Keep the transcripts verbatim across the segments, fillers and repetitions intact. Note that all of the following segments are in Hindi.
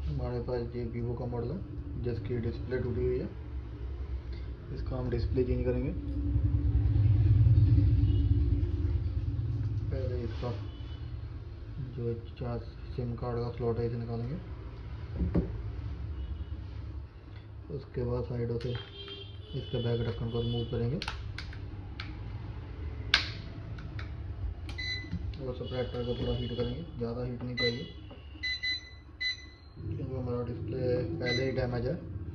हमारे पास ये वीवो का मॉडल है जिसकी डिस्प्ले टूटी हुई है। इसका हम डिस्प्ले चेंज करेंगे। पहले इसका जो चार सिम कार्ड का स्लॉट है इसे निकालेंगे। उसके बाद साइडों से इसके बैक ढक्कन को रिमूव करेंगे और सेपरेटर को थोड़ा हीट करेंगे, ज़्यादा हीट नहीं चाहिए क्योंकि हमारा डिस्प्ले पहले ही डैमेज है।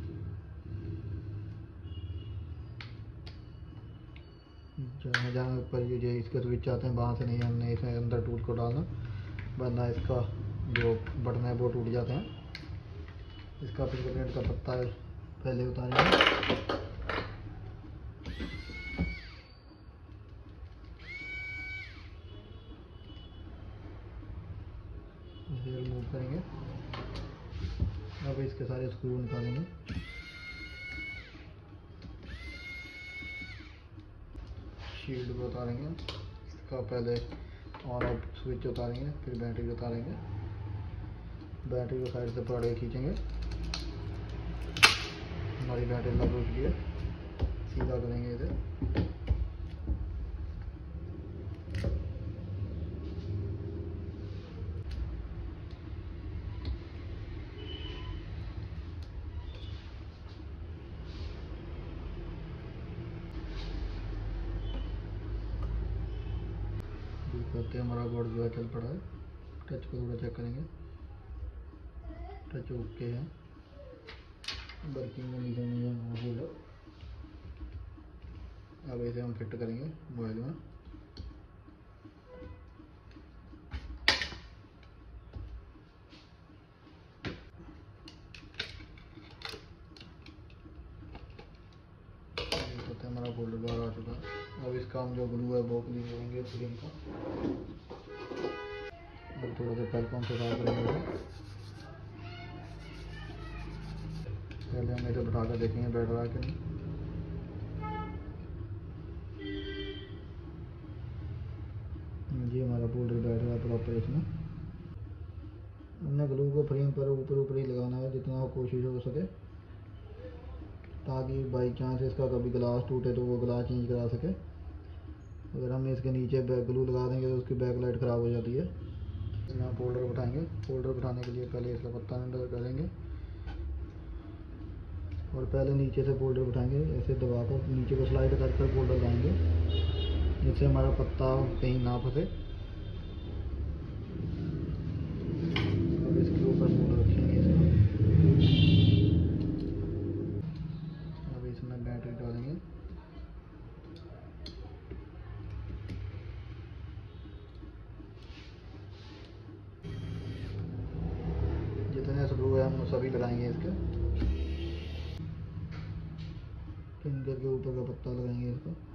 जहाँ जहाँ पर ये जो इसके स्विच आते हैं वहाँ से नहीं हमने इसमें अंदर टूट को डालना, वरना इसका जो बटन है वो टूट जाते हैं। इसका फिंगरप्रिंट का पत्ता है पहले उतारेंगे। इसे रिमूव करेंगे। अब इसके सारे स्क्रू निकालेंगे। शील्ड को उतारेंगे। इसका पहले ऑन ऑफ स्विच उतारेंगे, फिर बैटरी उतारेंगे। बैटरी को साइड से पकड़ के खींचेंगे। हमारी बैटरी लग चुकी है। सीधा करेंगे इसे। करते हमारा बोर्ड जो है चल पड़ा है। टच को थोड़ा चेक करेंगे। टच ओके है, वर्किंग कंडीशन में है मौजूद है। अब इसे हम फिट करेंगे मोबाइल में। तो हमारा फोल्डर बाहर आ चुका है। अब इसका हम जो ग्लू है वो क्लीन करेंगे स्क्रीन का। अब थोड़ा सा पेल पंप से साफ करेंगे। पहले हम इसे बैठा कर देखेंगे बैठ रहा है कि नहीं। जी हमारा फोल्डर बैठ रहा है प्रॉपर। इसमें हमने ग्लू को फ्रेम पर ऊपर ऊपर ही लगाना है जितना कोशिश हो सके, ताकि बाई चांस इसका कभी ग्लास टूटे तो वो ग्लास चेंज करा सके। अगर हम इसके नीचे बैक ग्लू लगा देंगे तो उसकी बैक लाइट ख़राब हो जाती है। यहाँ फोल्डर उठाएंगे। फोल्डर उठाने के लिए पहले इसका पत्ता अंदर करेंगे और पहले नीचे से फोल्डर उठाएंगे। ऐसे दबाकर नीचे को स्लाइड कर कर फोल्डर लाएंगे जिससे हमारा पत्ता कहीं ना फंसे। अब इसके ऊपर फोल्डर रखेंगे इसमें। अब इसमें बैटरी डालेंगे। जितने स्क्रू है हम सभी लगाएंगे। इसके फिंगर के ऊपर का पत्ता लगाएंगे इसका।